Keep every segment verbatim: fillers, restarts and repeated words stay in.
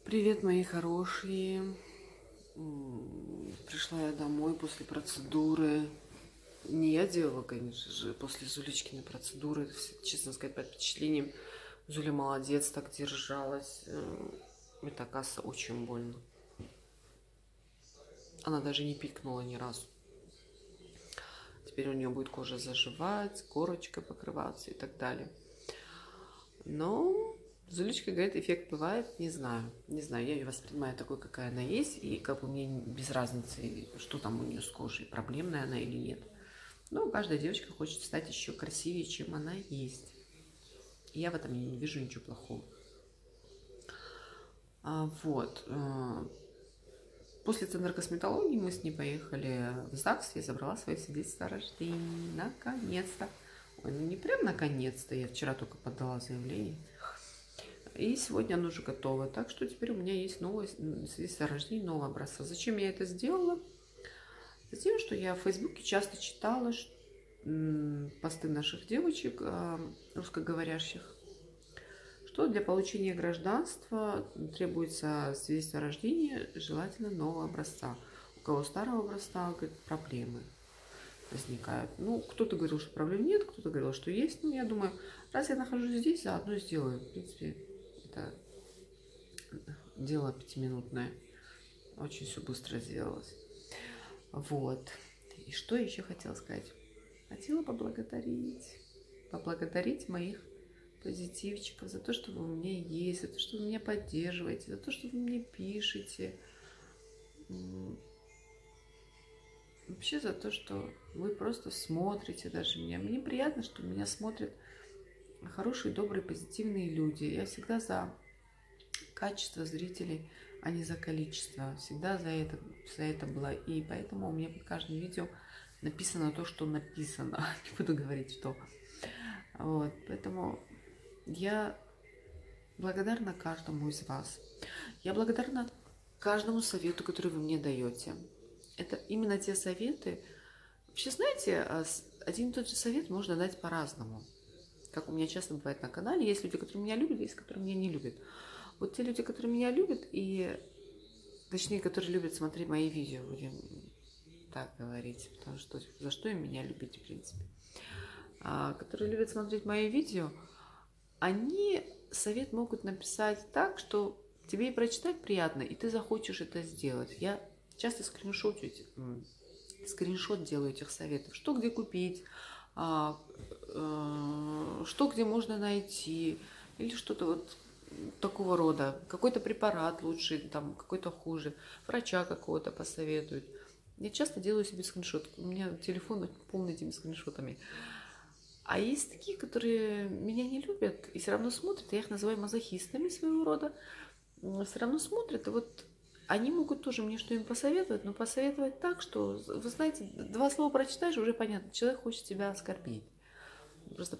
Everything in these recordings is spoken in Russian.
Привет, мои хорошие. М, Пришла я домой после процедуры. Не я делала, конечно же, после Зулечкиной процедуры. С- Честно сказать, под впечатлением. Зуля молодец, так держалась. Э, Это, оказывается, очень больно. Она даже не пикнула ни разу. Теперь у нее будет кожа заживать, корочкой покрываться и так далее. Но Зулечка говорит, эффект бывает, не знаю. Не знаю, я ее воспринимаю такой, какая она есть, и как бы мне без разницы, что там у нее с кожей, проблемная она или нет. Но каждая девочка хочет стать еще красивее, чем она есть. И я в этом не вижу ничего плохого. А, вот. э, После центра косметологии мы с ней поехали в ЗАГС, я забрала свои свидетельства о рождении. Наконец-то. Ой, ну не прям наконец-то, я вчера только подала заявление. И сегодня оно уже готово. Так что теперь у меня есть новое свидетельство о рождении нового образца. Зачем я это сделала? Затем, что я в Фейсбуке часто читала посты наших девочек, русскоговорящих, что для получения гражданства требуется свидетельство о рождении, желательно нового образца. У кого старого образца, говорит, проблемы возникают. Ну, кто-то говорил, что проблем нет, кто-то говорил, что есть. Ну, я думаю, раз я нахожусь здесь, заодно сделаю. В принципе, это дело пятиминутное. Очень все быстро сделалось. Вот. И что еще хотела сказать? Хотела поблагодарить. Поблагодарить моих позитивчиков за то, что вы у меня есть, за то, что вы меня поддерживаете, за то, что вы мне пишете. Вообще за то, что вы просто смотрите даже меня. Мне приятно, что меня смотрят хорошие, добрые, позитивные люди. Я всегда за качество зрителей, а не за количество. Всегда за это, за это была. И поэтому у меня под каждым видео написано то, что написано. Не буду говорить, что. Вот. Поэтому я благодарна каждому из вас. Я благодарна каждому совету, который вы мне даете. Это именно те советы. Вообще, знаете, один и тот же совет можно дать по-разному. Как у меня часто бывает на канале, есть люди, которые меня любят, есть, которые меня не любят. Вот те люди, которые меня любят, и точнее, которые любят смотреть мои видео, будем так говорить, потому что за что им меня любить, в принципе. А, которые любят смотреть мои видео, они совет могут написать так, что тебе и прочитать приятно, и ты захочешь это сделать. Я часто скриншотю, скриншот делаю этих советов, что где купить, а, э, что где можно найти, или что-то вот такого рода. Какой-то препарат лучше, там какой-то хуже, врача какого-то посоветуют. Я часто делаю себе скриншот. У меня телефон полный этими скриншотами. А есть такие, которые меня не любят и все равно смотрят, я их называю мазохистами своего рода, все равно смотрят, и вот они могут тоже мне что-нибудь посоветовать, но посоветовать так, что, вы знаете, два слова прочитаешь, уже понятно, человек хочет тебя оскорбить. Просто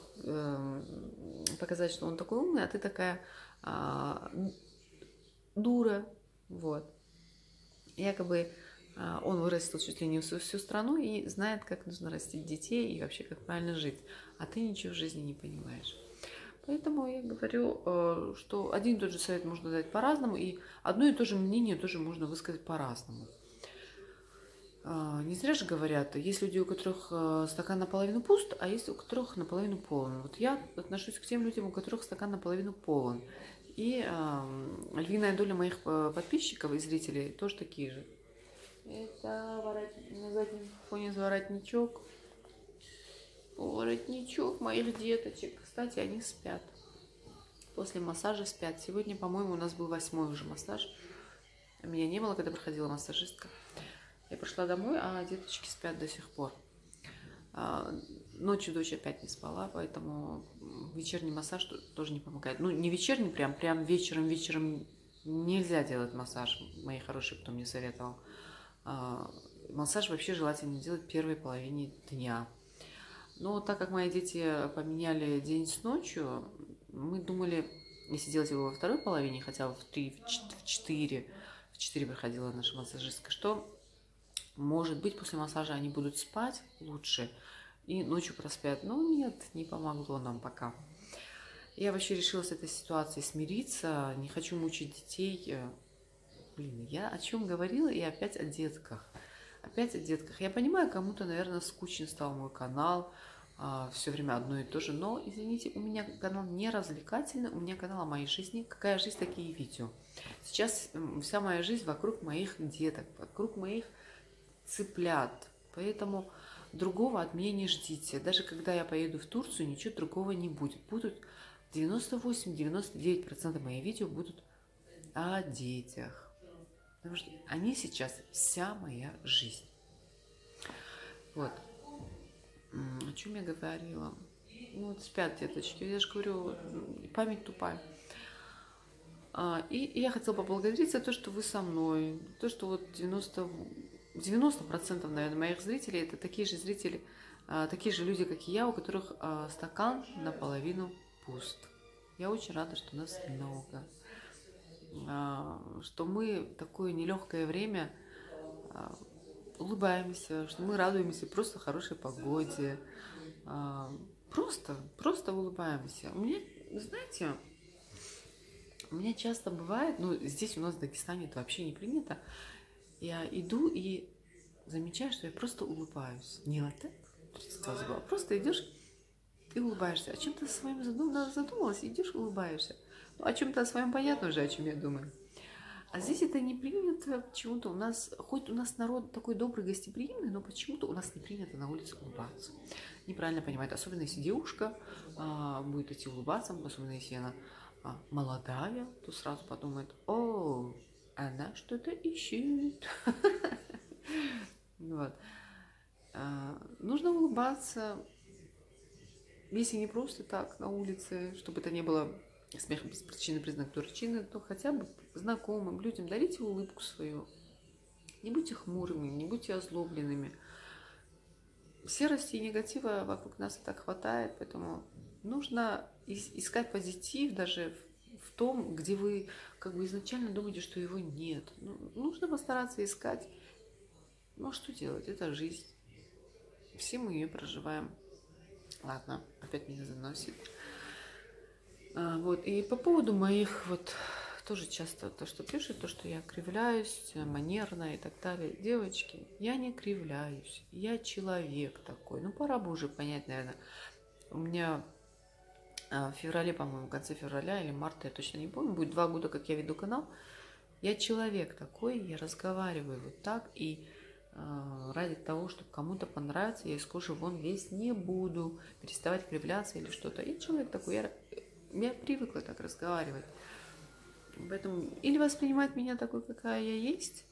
показать, что он такой умный, а ты такая а, дура, вот. Якобы а, он вырастил чуть ли не всю, всю страну и знает, как нужно растить детей и вообще, как правильно жить. А ты ничего в жизни не понимаешь. Поэтому я говорю, э, что один и тот же совет можно дать по-разному, и одно и то же мнение тоже можно высказать по-разному. Не зря же говорят, есть люди, у которых э, стакан наполовину пуст, а есть у которых наполовину полон. Вот я отношусь к тем людям, у которых стакан наполовину полон. И э, львиная доля моих подписчиков и зрителей тоже такие же. Это ворот... на заднем фоне воротничок. Воротничок моих деточек. Кстати, они спят. После массажа спят. Сегодня, по-моему, у нас был восьмой уже массаж. Меня не было, когда проходила массажистка. Я пришла домой, а деточки спят до сих пор. Ночью дочь опять не спала, поэтому вечерний массаж тоже не помогает. Ну, не вечерний прям, прям вечером, вечером нельзя делать массаж. Мои хорошие, кто мне советовал. Массаж вообще желательно делать в первой половине дня. Но так как мои дети поменяли день с ночью, мы думали, если делать его во второй половине, хотя в три, в четыре, в четыре приходила наша массажистка, что, может быть, после массажа они будут спать лучше и ночью проспят. Но нет, не помогло нам пока. Я вообще решила с этой ситуацией смириться, не хочу мучить детей. Блин, я о чем говорила и опять о детках. Опять о детках. Я понимаю, кому-то, наверное, скучен стал мой канал, все время одно и то же. Но, извините, у меня канал не развлекательный, у меня канал о моей жизни. Какая жизнь, такие видео. Сейчас вся моя жизнь вокруг моих деток, вокруг моих цыплят. Поэтому другого от меня не ждите. Даже когда я поеду в Турцию, ничего другого не будет. Будут девяносто восемь — девяносто девять процентов моих видео будут о детях. Потому что они сейчас вся моя жизнь. Вот. О чем я говорила? Ну, вот спят деточки. Я же говорю, память тупая. И я хотела поблагодарить за то, что вы со мной. То, что вот девяносто, девяносто процентов, наверное, моих зрителей — это такие же зрители, такие же люди, как и я, у которых стакан наполовину пуст. Я очень рада, что нас много. Что мы в такое нелегкое время улыбаемся, что мы радуемся просто хорошей погоде. Просто, просто улыбаемся. У меня, знаете, у меня часто бывает, ну, здесь у нас в Дагестане это вообще не принято, я иду и замечаю, что я просто улыбаюсь. Не вот так, а просто идешь и улыбаешься. О чем-то своем задумалась, идешь и улыбаешься. Ну, о чем-то о своем понятно уже, о чем я думаю. А здесь это не принято почему-то. У нас, хоть у нас народ такой добрый, гостеприимный, но почему-то у нас не принято на улице улыбаться. Неправильно понимает. Особенно если девушка а, будет идти улыбаться, особенно если она а, молодая, то сразу подумает: о, она что-то ищет. Вот. Нужно улыбаться, если не просто так на улице, чтобы это не было смех без причины, признак причины, то хотя бы знакомым людям дарите улыбку свою. Не будьте хмурыми, не будьте озлобленными. Серости и негатива вокруг нас и так хватает, поэтому нужно искать позитив даже в том, где вы как бы изначально думаете, что его нет. Ну, нужно постараться искать. Ну, а что делать? Это жизнь. Все мы ее проживаем. Ладно, опять меня заносит. А, вот, и по поводу моих, вот, тоже часто то, что пишут, то, что я кривляюсь, манерная и так далее. Девочки, я не кривляюсь, я человек такой. Ну, пора бы уже понять, наверное. У меня в феврале, по-моему, в конце февраля или марта, я точно не помню, будет два года, как я веду канал. Я человек такой, я разговариваю вот так, и э, ради того, чтобы кому-то понравиться, я из кожи вон лезть не буду, переставать кривляться или что-то. Я человек такой, я, я привыкла так разговаривать. Поэтому или воспринимать меня такой, какая я есть,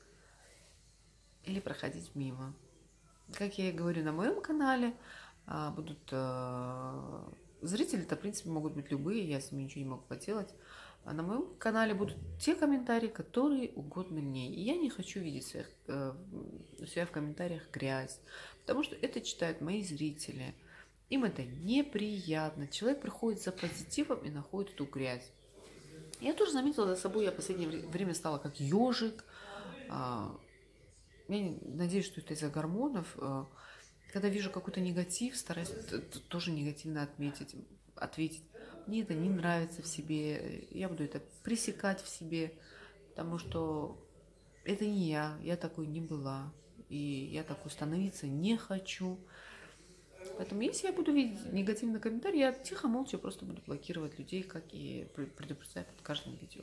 или проходить мимо. Как я и говорю, на моем канале а, будут... А, зрители-то, в принципе, могут быть любые, я с ними ничего не могу поделать. А на моем канале будут те комментарии, которые угодны мне. И я не хочу видеть своих, э, у себя в комментариях грязь, потому что это читают мои зрители. Им это неприятно. Человек приходит за позитивом и находит эту грязь. Я тоже заметила за собой, я в последнее время стала как ежик. Я надеюсь, что это из-за гормонов. Когда вижу какой-то негатив, стараюсь тоже негативно отметить, ответить. Мне это не нравится в себе, я буду это пресекать в себе, потому что это не я, я такой не была, и я такой становиться не хочу. Поэтому если я буду видеть негативный комментарий, я тихо, молча просто буду блокировать людей, как и предупреждать под каждым видео.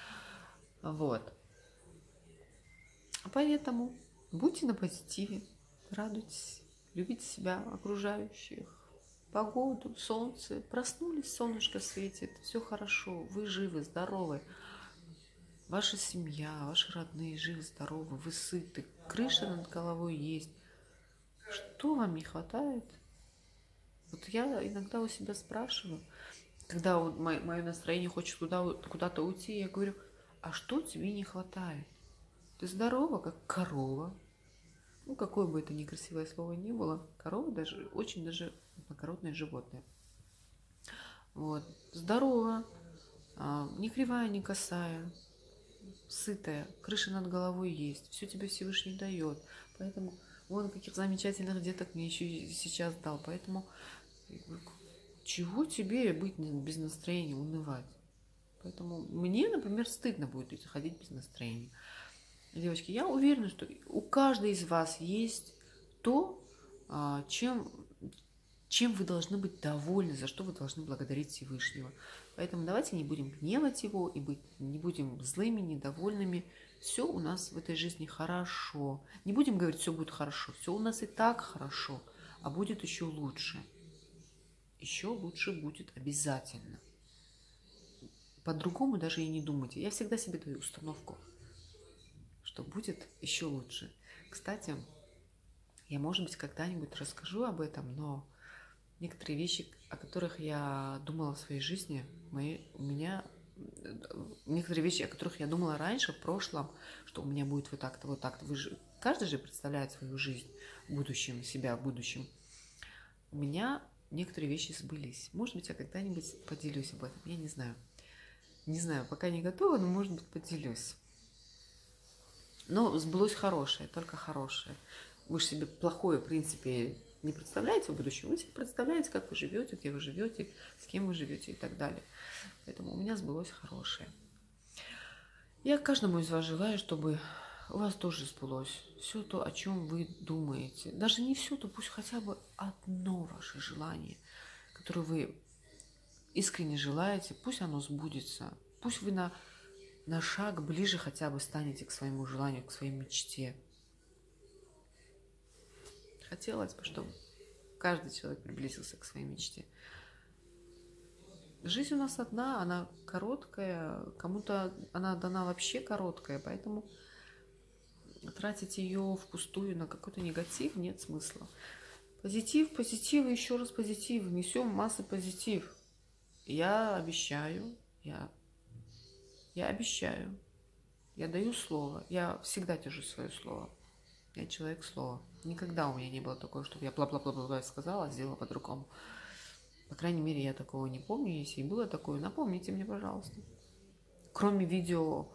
Вот. Поэтому будьте на позитиве, радуйтесь, любите себя, окружающих, погоду, солнце. Проснулись, солнышко светит, все хорошо, вы живы, здоровы. Ваша семья, ваши родные живы, здоровы, вы сыты, крыша над головой есть. Что вам не хватает? Вот я иногда у себя спрашиваю, когда вот мое настроение хочет куда-то уйти, я говорю: а что тебе не хватает? Ты здорова, как корова. Ну, какое бы это некрасивое слово ни было, корова даже очень даже благородное животное. Вот. Здорова, не кривая, не косая, сытая, крыша над головой есть, все тебе Всевышний дает. Поэтому вон каких замечательных деток мне еще сейчас дал. Поэтому чего тебе быть без настроения, унывать? Поэтому мне, например, стыдно будет ходить без настроения. Девочки, я уверена, что у каждой из вас есть то, чем, чем вы должны быть довольны, за что вы должны благодарить Всевышнего. Поэтому давайте не будем гневать его и быть, не будем злыми, недовольными. Все у нас в этой жизни хорошо. Не будем говорить, все будет хорошо. Все у нас и так хорошо, а будет еще лучше. Еще лучше будет обязательно. По-другому даже и не думайте. Я всегда себе даю установку, что будет еще лучше. Кстати, я, может быть, когда-нибудь расскажу об этом, но некоторые вещи, о которых я думала в своей жизни, мои, у меня... Некоторые вещи, о которых я думала раньше, в прошлом, что у меня будет вот так-то, вот так-то. Вы же, каждый же представляет свою жизнь в будущем, себя в будущем. У меня некоторые вещи сбылись. Может быть, я когда-нибудь поделюсь об этом, я не знаю. Не знаю, пока не готова, но, может быть, поделюсь. Но сбылось хорошее, только хорошее. Вы же себе плохое, в принципе, не представляете в будущем. Вы себе представляете, как вы живете, где вы живете, с кем вы живете и так далее. Поэтому у меня сбылось хорошее. Я каждому из вас желаю, чтобы у вас тоже сбылось все то, о чем вы думаете. Даже не все, то пусть хотя бы одно ваше желание, которое вы искренне желаете, пусть оно сбудется. Пусть вы на, на шаг ближе хотя бы станете к своему желанию, к своей мечте. Хотелось бы, чтобы каждый человек приблизился к своей мечте. Жизнь у нас одна, она короткая, кому-то она дана вообще короткая, поэтому тратить ее впустую на какой-то негатив нет смысла. Позитив, позитив и еще раз позитив. Несем массы позитив. Я обещаю, я, я обещаю, я даю слово, я всегда держу свое слово. Я человек слова. Никогда у меня не было такого, чтобы я бла-бла-бла-бла сказала, сделала по-другому. По крайней мере, я такого не помню. Если и было такое, напомните мне, пожалуйста. Кроме видео,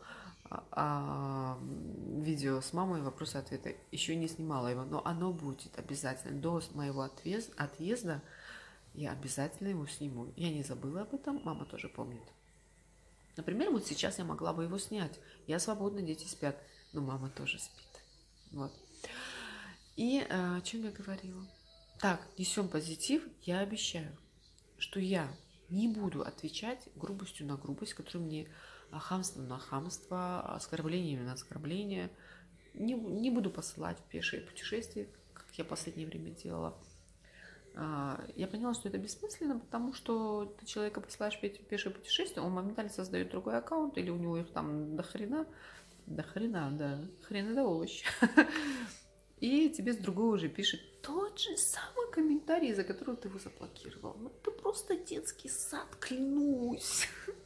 а, видео с мамой вопросы-ответы, еще не снимала его, но оно будет обязательно. До моего отъезда я обязательно его сниму. Я не забыла об этом, мама тоже помнит. Например, вот сейчас я могла бы его снять. Я свободна, дети спят, но мама тоже спит. Вот. И о чем я говорила? Так, несем позитив, я обещаю, что я не буду отвечать грубостью на грубость, которую мне хамство на хамство, оскорбление на оскорбление. Не, не буду посылать в пешие путешествия, как я в последнее время делала. Я поняла, что это бессмысленно, потому что ты человека посылаешь в пешее путешествие, он моментально создает другой аккаунт, или у него их там до хрена, до хрена, да, хрена да овощи. И тебе с другого уже пишет тот же самый комментарий, за который ты его заблокировал. Ну, это просто детский сад, клянусь.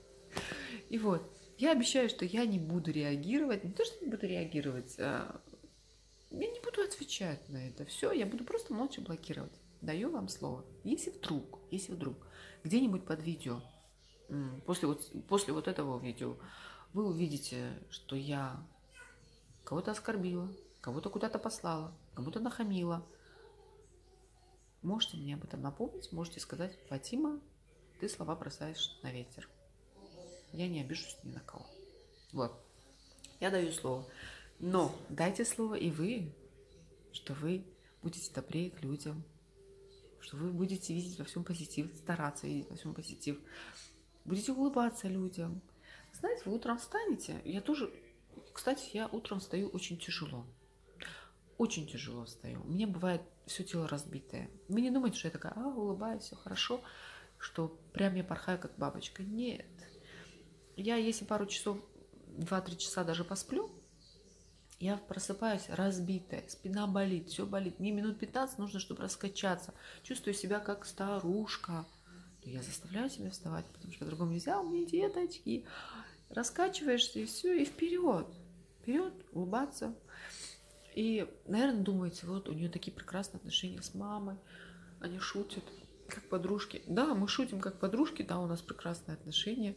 И вот, я обещаю, что я не буду реагировать, не то, что не буду реагировать, а я не буду отвечать на это все, я буду просто молча блокировать. Даю вам слово. Если вдруг, если вдруг где-нибудь под видео, после вот, после вот этого видео, вы увидите, что я кого-то оскорбила, кого-то куда-то послала, кому-то нахамила, можете мне об этом напомнить, можете сказать: Фатима, ты слова бросаешь на ветер. Я не обижусь ни на кого. Вот. Я даю слово. Но дайте слово и вы, что вы будете добрее к людям, что вы будете видеть во всем позитив, стараться видеть во всем позитив, будете улыбаться людям. Знаете, вы утром встанете, я тоже, кстати, я утром встаю очень тяжело. Очень тяжело встаю. У меня бывает все тело разбитое. Вы не думаете, что я такая, а, улыбаюсь, все хорошо, что прям я порхаю как бабочка. Нет. Я, если пару часов, два-три часа даже посплю, я просыпаюсь разбитая, спина болит, все болит. Мне минут пятнадцать нужно, чтобы раскачаться. Чувствую себя как старушка. Но я заставляю себя вставать, потому что по-другому нельзя, у меня деточки. Раскачиваешься и все, и вперед. Вперед, улыбаться. И, наверное, думаете, вот у нее такие прекрасные отношения с мамой. Они шутят, как подружки. Да, мы шутим, как подружки, да, у нас прекрасные отношения.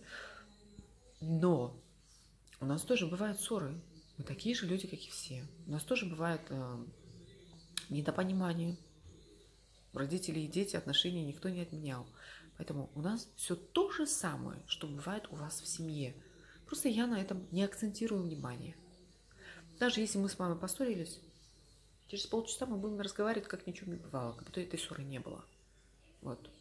Но у нас тоже бывают ссоры. Мы такие же люди, как и все. У нас тоже бывает э, недопонимание. Родители и дети отношения никто не отменял. Поэтому у нас все то же самое, что бывает у вас в семье. Просто я на этом не акцентирую внимание. Даже если мы с мамой поссорились, через полчаса мы будем разговаривать, как ничего не бывало, как будто этой ссоры не было. Вот.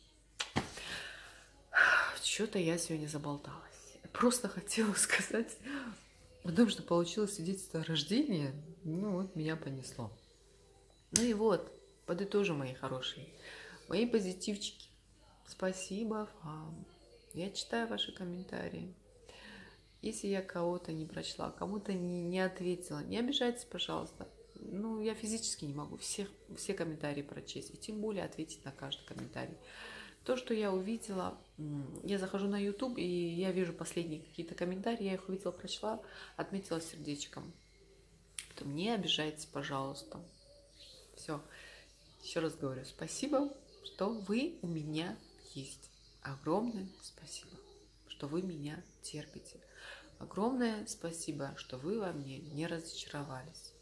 Что-то я сегодня заболталась. Просто хотела сказать о том, что получилось свидетельство о рождении. Ну вот, меня понесло. Ну и вот, подытожим, мои хорошие. Мои позитивчики. Спасибо вам. Я читаю ваши комментарии. Если я кого-то не прочла, кому-то не, не ответила, не обижайтесь, пожалуйста. Ну, я физически не могу всех, все комментарии прочесть, и тем более ответить на каждый комментарий. То, что я увидела, я захожу на YouTube, и я вижу последние какие-то комментарии, я их увидела, прочла, отметила сердечком. Поэтому не обижайтесь, пожалуйста. Все. Еще раз говорю, спасибо, что вы у меня есть. Огромное спасибо, что вы меня терпите. Огромное спасибо, что вы во мне не разочаровались.